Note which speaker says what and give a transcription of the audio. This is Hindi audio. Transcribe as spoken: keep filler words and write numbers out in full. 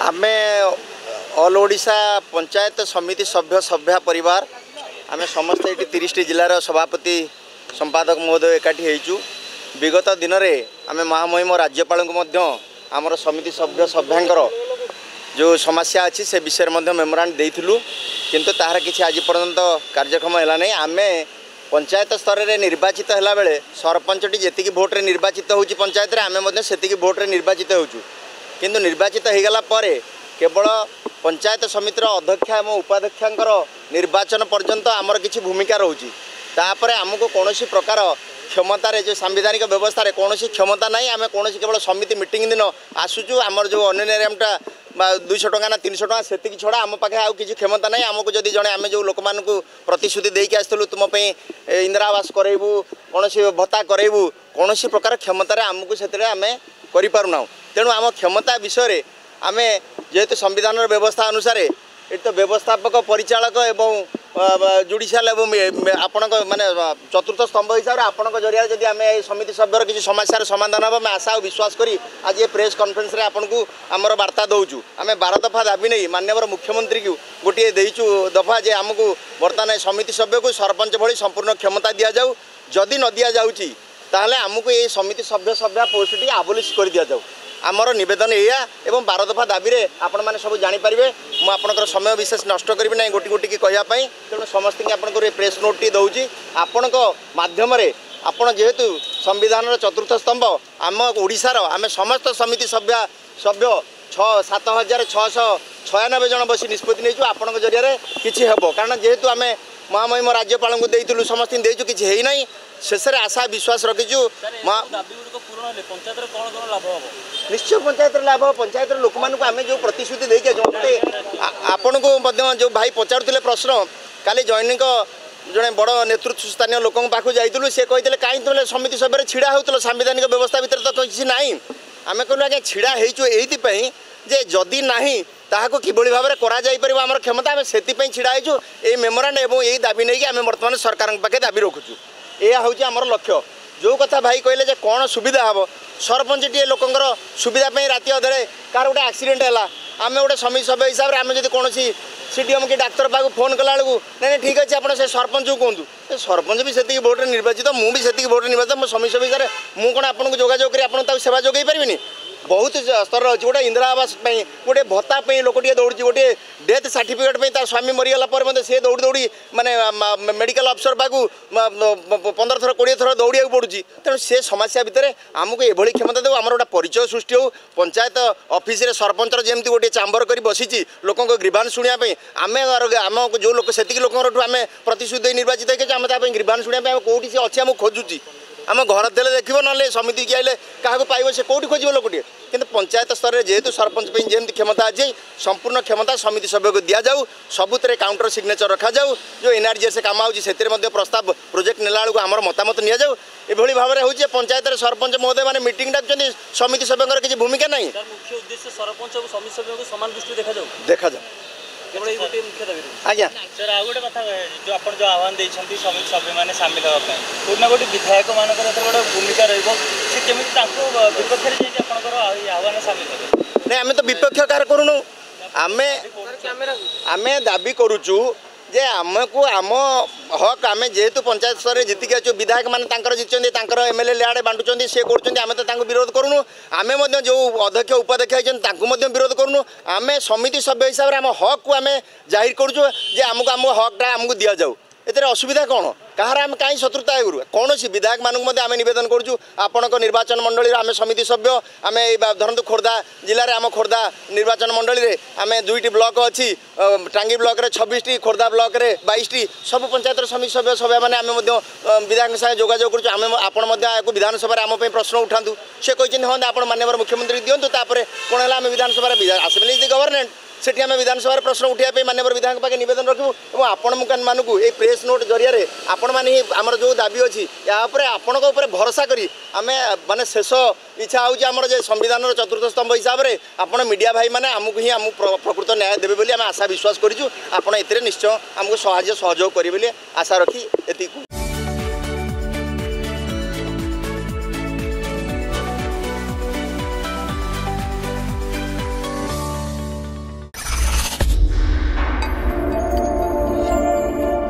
Speaker 1: आमे ऑल ओडिशा पंचायत समिति सभ्य सभ्या परिवार आमे समस्त ये तीस टी जिलार सभापति संपादक महोदय एकाठी होइचु। विगत दिन में आमे महामहिम राज्यपाल को आमर समिति सभ्य सभ्यांकर जो समस्या अच्छी से विषय में मेमोरांड देइथिलु, किंतु तार किसी आज पर्यंत कार्यक्रम है नहीं। आमे पंचायत स्तर में निर्वाचित होला बेले सरपंचटी जेतिकी भोट रे निर्वाचित होउची पंचायत रे आमे सेतिकी भोट रे निर्वाचित होउचु, किंतु निर्वाचित हो गला परे केवल पंचायत समितिर अध्यक्ष एवं उपाध्यक्षांकर निर्वाचन पर्यंत आमर किसी भूमिका रोची। तापर आमको कौन प्रकार क्षमतार जो सांविधानिक व्यवस्था रे कौन क्षमता नहीं। आम कौन केवल समिति मीटिंग दिन आसुचु, आमर जो ऑनरेरियमटा दुईश टका ना तीन टका से छड़ा आम पाखे आउ किसी क्षमता नहीं। आमको जदि जड़े आम जो लोक मानू प्रतिश्रुति देके आसलु तुम इंदिरा आवास करेबू कौन भत्ता करेबू कौन प्रकार क्षमतार आमको से करूना। तेणु आम क्षमता विषय आम जेहेतु संविधान व्यवस्था अनुसार ये तो व्यवस्थापक परिचालक एवं जुडिशियल एवं आपण माने चतुर्थ स्तंभ हिसाब से आपण जरिया जदि आम समिति सभ्यर किसी समस्यार समाधान हम आशा और विश्वास करी आज ये प्रेस कॉन्फ्रेंस रे आपन को आमर वार्ता दौचु। आम बारह दफा दाबी नहीं माननीय मुख्यमंत्री को गोटे देचु दफा जे आमको बर्तमान समिति सभ्य को सरपंच भली संपूर्ण क्षमता दि जाऊ। जदि न दि जाऊँगी ताहले आमको ये समिति सभ्य सभ्या पोस्टटी आबोलिश कर दि जाऊ। आमर निवेदन या एवं बारह दफा दाबी रे आपण मैंने सब जानीपारे। मुझे समय विशेष नष्ट करी ना गोटी गोटी कहवाई, तेणु समस्त आपंकर प्रेस नोट दौची आपण मध्यम आपण जेहेतु संविधान चतुर्थ स्तंभ आम ओडिशार आम समस्त समिति सभ्य सभ्य छः सात हजार छःश छयानबे जन बस निष्पत्ति नहीं आपण जरिया किसी हे। कारण जेहेतु आम महामहिम राज्यपाल को देइथिलु समस्त देचु किसी है ना शेष आशा विश्वास रखीचु। निश्चय पंचायत लाभ पंचायत लोक मानक आम जो प्रतिश्रुति देके आपण को जो भाई पचारुले प्रश्न काली जैनिक जड़े बड़ नेतृत्व स्थानीय लोक पाखु जाइलु सी कहते कहीं तुम समिति सभ्य छिड़ा हो सांविधानिक व्यवस्था भितर तो किसी ना। आम कहलु आगे छिड़ा होई जे जदि नाही ताहाको किभली भाव में कर आमर क्षमता आम से छिड़ा होइछु। ए मेमोरांड एवं यही दाबी नहीं आम बर्तमान सरकार पाखे दाबी रखुचु। यह हूँ आमर लक्ष्य। जो कथा भाई कहले जे कौन सुविधा हम सरपंच टी लोकंर सुविधा राति अधे कार गोटे एक्सीडेंट है आम गोटे समिति सभ्य हिसाब से आम जब कौन सीडीएम कि डाक्तर पाक फोन कला बेलू नहीं ठीक अच्छे आप सरपंच को कहतु सरपंच भी से भोट निर्वाचित मुझे से भोट निर्वाचित मो समिति सभ्य हिसाब से मुझे आपको जोगाजोग कर सेवा जोगे पारि बहुत स्तर अच्छे। गोटे इंदिरा आवास गोटे भत्ता लोकटे दौड़ी गोटे डेथ सर्टिफिकेट तार स्वामी मरीगला सी दौड़ी दौड़ी माने मेडिकल अफसर पाक पंद्रह थर कोड़े थर दौड़ा पड़ुची। तेणु से समस्या भितर आमको ये क्षमता देव आम गोटे परिचय सृष्टि हो। पंचायत ऑफिस रे सरपंच जमी गोटे चांबर कर बसी लोक ग्रीवांस शुणापी आम आम जो लोक से लोक आम प्रतिश्रुति निर्वाचित होकर ग्रीवांस शुणापी कौटी से अच्छे आम खोजुची। आम घर देले देख ना समिति की आइले क्या पाइब से कौटी खोज लोकटे कि पंचायत स्तर में जेहेतु सरपंच जमी क्षमता अच्छे संपूर्ण क्षमता समिति सभ्य को दि जाऊ। सबुत काउंटर सिग्नेचर रखा जाऊ। जो एनआरजीएस काम होती से प्रस्ताव प्रोजेक्ट नेला बेलू आम मतामत नि जाऊ। एभली भाव में होचे पंचायत सरपंच महोदय मैंने मीटिंग डाकुं समिति सभ्य किसी भूमिका नहीं।
Speaker 2: मुख्य उद्देश्य सरपंच और समिति सभ्य को समान दृष्टि देखा जाऊ
Speaker 1: देखा जाऊ
Speaker 2: आज्ञा सर आ गोटे कथा जो आप जो आह्वान देते समिति सभ्य मैंने सामिल होगा कौटना गोटे विधायक मान गोटे भूमिका रही विपक्ष आह्वान सामिल नहीं
Speaker 1: आम तो विपक्ष कार करूँ आम आम दाबी करुचु जे आमको आम हक आम जेहेतु पंचायत स्तर में जीतिक अच्छे विधायक मैंने जीतते एमएलए लियाड़े बांटुंट सी करें तो विरोध करूँ। आम जो अध्यक्ष उपाध्यक्ष होती विरोध करूँ। आम समिति सभ्य हिसाब से आम हक को आम जाहिर करुँ जे आमको आम हकटा आमको दि जाऊ। एतिर असुविधा कौन कहार आम कहीं शत्रुता करूँ कौन विधायक मानक आम नवेदन करुँ आपण निर्वाचन मंडली आम समिति सभ्य आम धरतु खोर्धा जिले में आम खोर्धा निर्वाचन मंडली में आम दुईटी ब्लॉक अच्छी टांगी ब्लॉक रे छब्बीस टी खोर्धा ब्लॉक रे बाईस टी सब पंचायत समिति सभ्य सभ्य मैंने आम विधायक साथ जोगाजोग करें आपको विधानसभा आम प्रश्न उठातु से कहते हाँ आप माननीय मुख्यमंत्री दिंतु कौन है आम Vidhansabha assembly is the government से विधानसभा प्रश्न उठाई माननीय विधायक पाखे नवेदन रखू और आपण मानक ये प्रेस नोट जरिया आपण मैंने आमर जो दाबी अच्छी यापर आपण भरोसा करी आम माने शेष इच्छा होची आमर जे संविधान चतुर्थ स्तंभ हिसाब से आपण मीडिया भाई मैंने आमको ही आम प्रकृत न्याय देवे बोली आम आशा विश्वास करूँ। आपण ए निश्चय आमको साहाय्य सहयोग करेंगे आशा रखी एति।